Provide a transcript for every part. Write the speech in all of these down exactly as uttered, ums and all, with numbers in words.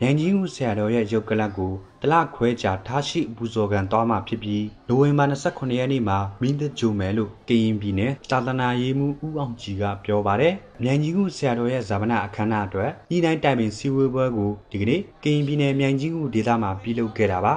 မြန်ကြီးဦးဆရာတော်ရဲ့ရုပ်ကလပ်ကိုတလခွဲကြာထားရှိဘူဇော်ကန်သွားမှာဖြစ်ပြီးနိုဝင်ဘာ၂၉ရက်နေ့မှာမိသက်ကြိုမယ်လို့ကရင်ပြည်နယ်သာသနာရေးမှုဦးအောင်ကြီးကပြောပါတယ်။မြန်ကြီးဦးဆရာတော်ရဲ့ဇာပနအခမ်းအနားအတွက်ဤတိုင်းတိုင်ပင်စီဝေးပွဲကိုဒီကနေ့ကရင်ပြည်နယ်မြန်ကြီးဦးဒေသမှာပြုလုပ်ခဲ့တာပါ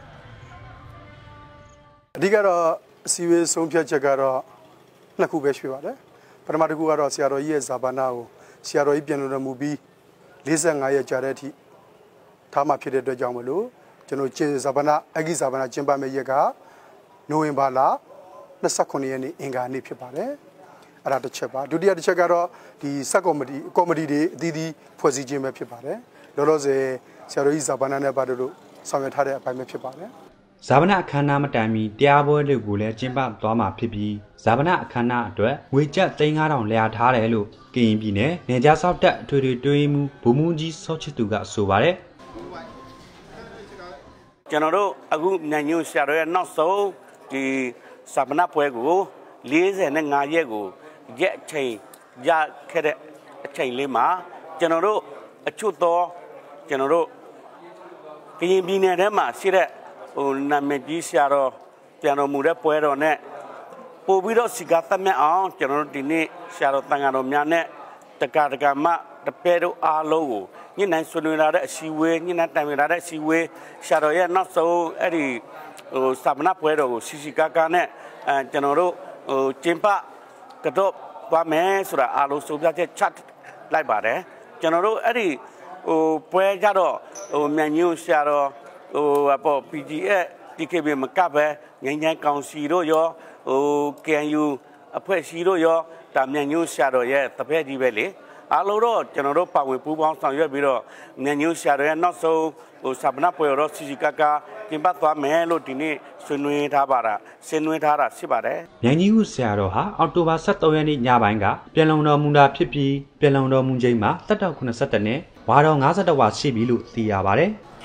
။အဓိကတော့စီဝေးဆုံးဖြတ်ချက်ကတော့နှစ်ခုပဲရှိပါတယ်။ပထမတစ်ခုကတော့ဆရာတော်ကြီးရဲ့ဇာပနကိုဆရာတော်ကြီးပြန်လို့မူပြီး၄၅ရက်ကြာတဲ့အထိထားမှဖြစ်တဲ့အတွက်ကြောင့်မလို့ကျွန်တော်ကျင်းဇာပနအဂိဇာပနကျင်းပမယ့်ရက်ကနိုဝင်ဘာလ၂၉ရက်နေ့အင်္ဂါနေ့ဖြစ်ပါတယ်။အဲ့ဒါတစ်ချက်ပါဒုတိယတစ်ချက်ကတော့ဒီစက်ကော်မတီကော်မတီတွေအသီးသီးဖွဲ့စည်းခြင်းပဲဖြစ်ပါတယ်။လောလောဆယ်ဆရာတော်ကြီးဇာပနနဲ့ပတ်သက်လို့ဆောင်ရွက်ထားတဲ့အပိုင်းပဲဖြစ်ပါတယ်။ဇာပနအခမ်းအနားမတိုင်မီတရားပွဲတွေကိုလည်းကျင်းပသွားမှာဖြစ်ပြီးဇာပနအခမ်းအနားအတွက်ငွေကျပ်သိန်း၅ထောင်လျာထားတယ်လို့ကရင်ပြည်နယ်နေကြားဆောက်တက်အထွေထွေတွင်းမှုဗိုလ်မှူးကြီးစောချစ်သူကဆိုပါတယ်။ကျွန်တော်တို့အခုမြန်ညွှန်ဆရာတော်ရဲ့နောက်ဆုံးဒီဇာပနပွဲကို၄၅ရက်ကိုရက်အချိန်ရခဲ့တဲ့အချိန်လေးမှာကျွန်တော်တို့အချွတ်တော်ကျွန်တော်တို့ကရင်ပြည်နယ်ထဲမှာရှိတဲ့ဟိုနာမည်ကြီးဆရာတော်ပြန်တော်မူတဲ့ပွဲတော်နဲ့ပို့ပြီးတော့စီကသတ်မြတ်အောင်ကျွန်တော်တို့ဒီနေ့ဆရာတော်တန်ဃာတော်များနဲ့တက္ကတက္ကမတပည့်တို့အားလုံးကိုညှိနှိုင်းဆွေးနွေးလာတဲ့အစည်းအဝေးညှိနှိုင်းတိုင်ပင်လာတဲ့အစည်းအဝေးဆရာတော်ရဲ့နောက်ဆုံးအဲ့ဒီဟိုစပနပွဲတော်ကိုစီစီကားကားနဲ့အဲကျွန်တော်တို့ဟိုကျင်းပကတော့သွားမယ်ဆိုတာအားလုံးစုံပြချက်ချလိုက်ပါတယ်ကျွန်တော်တို့အဲ့ဒီဟိုပွဲကြတော့ဟိုမြန်ညို့ဆရာတော်ဟိုအပေါ် ပီ ဂျီ အက် တီ ကေ ဘီ မကပ်ပဲငញ្ញမ်းကောင်စီတို့ရောဟို ကေ အန် ယူ အဖွဲ့အစည်းတို့ရောဒါမြန်ညို့ဆရာတော်ရဲ့တပည့်ကြီးပဲလေအားလုံးတော့ကျွန်တော်တို့ပါဝင်ပူးပေါင်းဆောင်ရွက်ပြီးတော့မြန်ညို့ဆရာတော်ရဲ့နောက်ဆုံးဟိုစပနပွဲတော်စီစီကားကားကျင်းပသွားမယ်လို့ဒီနေ့ဆွေးနွေးထားပါတာဆွေးနွေးထားတာဖြစ်ပါတယ်မြန်ကြီးဦးဆရာတော်ဟာအောက်တိုဘာ၁၃ရက်နေ့ညပိုင်းကပြန်လုံတော်မူတာဖြစ်ပြီးပြန်လုံတော်မူချိန်မှာတက်တော်၉၁နဲ့ဝါတော်၅၁ဝါရှိပြီလို့သိရပါတယ်